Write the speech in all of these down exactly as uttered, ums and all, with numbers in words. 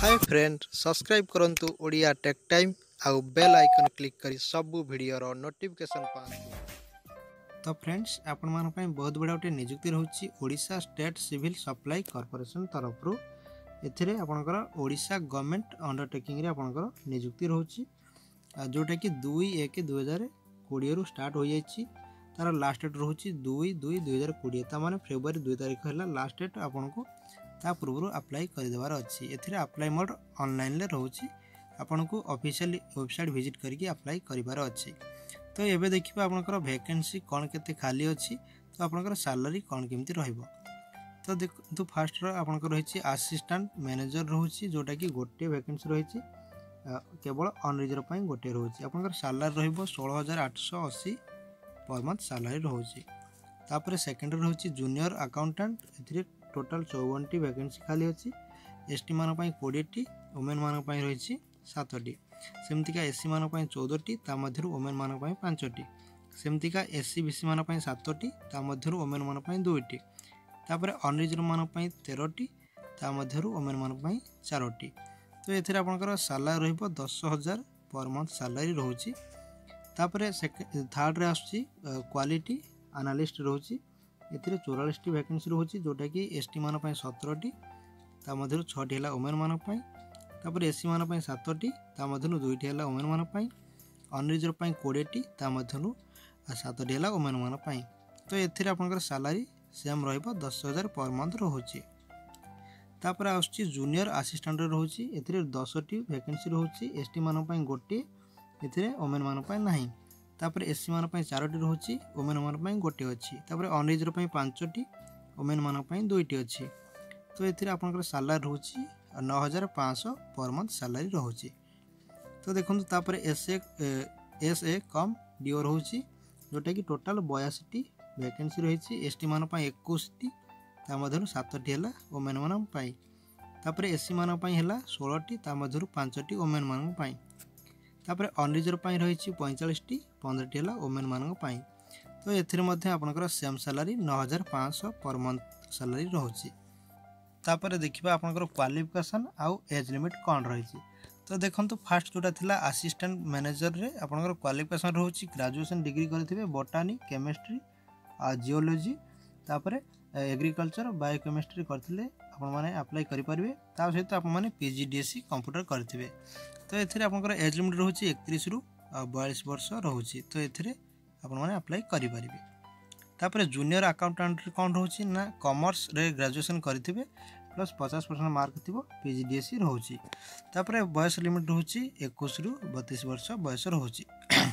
हाय friend subscribe करंतु Odia tech time आउ bell icon click करी सबु वीडियो नोटिफिकेशन पांतु। तो फ्रेंड्स आपण मान पई बहुत बड़ा गोटे नियुक्ति रहउची Odisha state civil supply corporation तरफ रु एथिरे आपनकर ओडिशा गवर्नमेंट अंडरटेकिंग रे आपनकर नियुक्ति रहउची जोटा कि दो एक दो हज़ार बीस रु स्टार्ट हो जाईची। तार लास्ट डेट रहउची दो दो दो हज़ार बीस ता माने फेब्रुआरी दो तारिख हला लास्ट डेट आपनको ता पूर्व अप्लाई कर देवार अच्छी। एथिरे अप्लाई मोड ऑनलाइन ले रहउची आपनको ऑफिशियल वेबसाइट विजिट करके अप्लाई करिवार अच्छी। तो एबे देखिबा आपनकर वैकेंसी कोन केते खाली अच्छी तो आपनकर सैलरी कोन केमती रहइबो। तो देखो फास्ट रो आपनकर रहिछि असिस्टेंट मैनेजर रहउची जोटा कि गोटे वैकेंसी रहिछि केवल अनरिजर्व पई गोटे रहउची। आपनकर सैलरी रहइबो सोलह हज़ार आठ सौ अस्सी पर मंथ सैलरी रहउची। तापर सेकेंड रहउची जूनियर अकाउंटेंट एथिरे टोटल चौवन टी वैकेंसी खाली अच्छी। एसटी मान पई बीस टी वुमेन मान पई रहिछि सात टी सेमतिका एससी मान पई चौदह टी ता मध्यरु वुमेन मान पई पाँच टी सेमतिका एससी बीसी मान पई सात टी ता मध्यरु वुमेन मान पई दो टी तापर अनरिजर्व मान पई तेरह टी ता मध्यरु वुमेन मान पई चार टी। तो एथिरे आपनकर सैलरी रहइबो दस हज़ार पर मंथ सैलरी रहउछि। तापर थर्ड रे आछि क्वालिटी एनालिस्ट रहउछि एथिरे चौवालीस टी वैकेंसी रहउछि जोटा कि एसटी मान पई सत्रह टी ता मध्यरु छह टी हला वुमेन मान पई तापर एससी मान पई सात टी ता मध्यरु दो टी हला वुमेन मान पई अनरिजर्व पई बीस टी ता मध्यरु सात टी हला वुमेन मान पई। तो एथिरे आपनकर सैलरी सेम रहइबो दस हज़ार पर मंथ रहउछि। तापर आछि जूनियर असिस्टेंट रहउछि एथिरे दस टी वैकेंसी रहउछि एसटी मान पई गोटे एथिरे वुमेन मान पई नाही तापर एससी मान पई चार टी रहउछि वुमेन मान पई गोटे अछि तापर अनरिजर्व पई पाँच टी वुमेन मान पई दो टी अछि। तो एथिरे आपनकर सैलरी रहउछि नौ हज़ार पाँच सौ पर मंथ सैलरी रहउछि। तो देखंतु तापर एसए एसए कम डीओ रहउछि जोटा कि टोटल बयासी टी वैकेंसी रहिछि एसटी मान पई इक्कीस टी ता मध्यरु सात टी हला वुमेन मान पई तापर एससी मान पई हला सोलह टी ता मध्यरु पाँच टी वुमेन मान पई तापर अनरिजर्व पई रहिछि पैंतालीस टी पंद्रह टी हला वुमेन मान पई। तो एथिरे मध्ये आपनकर सेम सैलरी नौ हज़ार पाँच सौ पर मंथ सैलरी रहउछि। तापर देखिबा आपनकर क्वालिफिकेशन आउ एज लिमिट कोन रहिछि। तो देखंतु फास्ट जोटा थिला असिस्टेंट मैनेजर रे आपनकर क्वालिफिकेशन रहउछि ग्रेजुएशन डिग्री करथिबे बोटानी केमिस्ट्री आ जियोलॉजी तापर एग्रीकल्चर बायोकेमिस्ट्री करथिले आपण माने अप्लाई करि परिबे ता सहित आपण माने पीजीडीएससी कंप्यूटर करथिबे। तो एथिरे आपनकर एज लिमिट रहउछि इकतीस रु बयालीस वर्ष रहउछि। तो एथिरे आपण माने अप्लाई करि परिबे। तापर जूनियर अकाउंटेंट रे कोन रहउछि ना कॉमर्स रे ग्रेजुएशन करथिबे प्लस पचास परसेंट मार्क थिबो पीजीडीएससी रहउछि। तापर बयस लिमिट रहउछि इक्कीस रु बत्तीस वर्ष बयस रहउछि।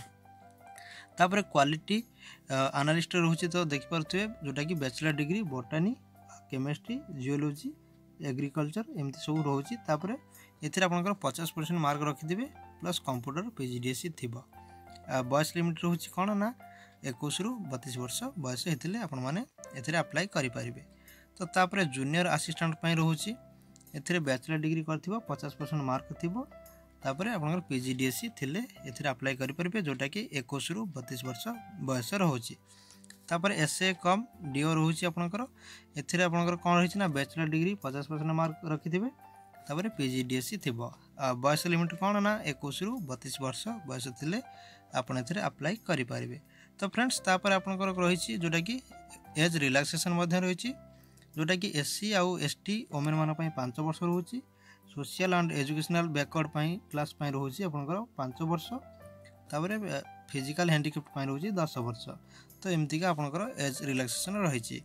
तापर क्वालिटी एनालिस्ट रहउछि तो देखि परथिबे जोटा कि bachelor degree botany chemistry geology agriculture एमती सब रहउछि। तापर एथिरे आपनकर पचास परसेंट मार्क रखिथिबे प्लस कंप्यूटर पीजीडीएससी थिबो। बयस लिमिट रहउछि कोन ना इक्कीस रु बत्तीस वर्ष बयस हेतिले आपण माने एथिरे अप्लाई करि परिबे। तो तापर जूनियर असिस्टेंट पई रहउछि एथिरे बैचलर डिग्री करथिबो पचास परसेंट मार्क थिबो तापर आपनकर पीजीडीएससी थिले एथिरे अप्लाई करि परिबे जोटा कि इक्कीस रु बत्तीस वर्ष बयस रहउछि। तापर एसए कम डीओ रहउछि आपनकर एथिरे आपनकर कोन रहिछि ना बैचलर डिग्री पचास परसेंट मार्क रखिथिबे तापर पीजीडीएससी थिबो। बयस लिमिट कोन ना इक्कीस रु बत्तीस वर्ष बयस थिले आपण एथिरे अप्लाई करि परिबे। तो फ्रेंड्स तापर आपनकर रहिछि जोटा कि एज रिलैक्सेशन मध्ये रहिछि जोटा कि एससी आउ एसटी वुमेन मान पई पाँच वर्ष रहउछि सोशल एंड एजुकेशनल बैकवर्ड पई क्लास पई रहउछि आपनकर पाँच वर्ष तापर फिजिकल हैंडिकैप्ड पई रहउछि दस वर्ष। तो एमती का आपनकर एज रिलैक्सेशन रहिछि।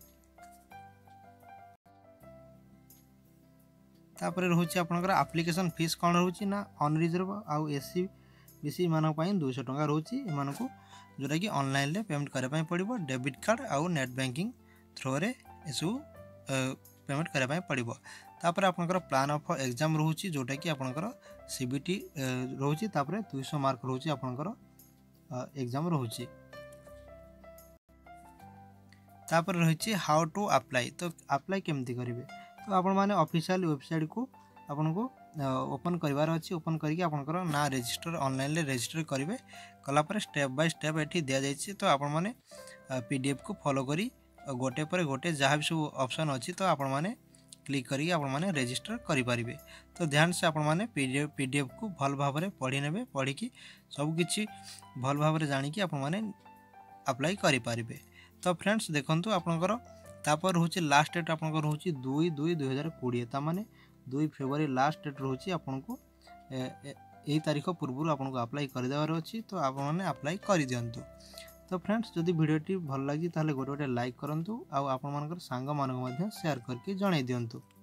तापर रहउछि आपनकर एप्लीकेशन फीस कोन रहउछि ना अनरिजर्व आउ एससी बीसी मान पई दो सौ टका रहउछि एमानको जोटा कि ऑनलाइन ले पेमेंट करे पई पड़िबो डेबिट कार्ड आउ नेट बैंकिंग थ्रू रे एसु पेमेंट करे पई पड़िबो। तापर आपनकर प्लान ऑफ एग्जाम रहउछि जोटा कि आपनकर सीबीटी रहउछि तापर दो सौ मार्क रहउछि आपनकर एग्जाम रहउछि। तापर रहिछि हाउ टू अप्लाई। तो अप्लाई केमती करिवे तो आपण माने ऑफिशियल वेबसाइट को आपनको ओपन करिवार अछि ओपन करके आपनकर ना रजिस्टर ऑनलाइन ले रजिस्टर करिवे कला पर स्टेप बाय स्टेप एठी दिया जायछि। तो आपण माने पीडीएफ को फॉलो करी गोटे पर गोटे जहाँ भी सब ऑप्शन अच्छी तो आपण माने क्लिक करके आपण माने रजिस्टर करि परिबे। तो ध्यान से आपण माने पीडीएफ पीडीएफ को भल भाव में पढ़ी नेबे, पढ़ी कि सब किछि भल भाव में जानि कि आपण माने अप्लाई करि परिबे। तो फ्रेंड्स देखंतु आपनकर तापर होची लास्ट डेट आपनकर होची दुई दुई दुई हजार बीस ता माने दुई फेब्रुआरी लास्ट डेट रहउची आपनको ए तारीख पूर्व आपको अप्लाई कर देवार अछि। तो आप माने अप्लाई कर दियंतु। तो फ्रेंड्स जदि वीडियोटी भल लगी ताले गोटे गोटे लाइक करंतु आ आपण मानकर सांग मानक मध्य शेयर करके जणाई दियंतु।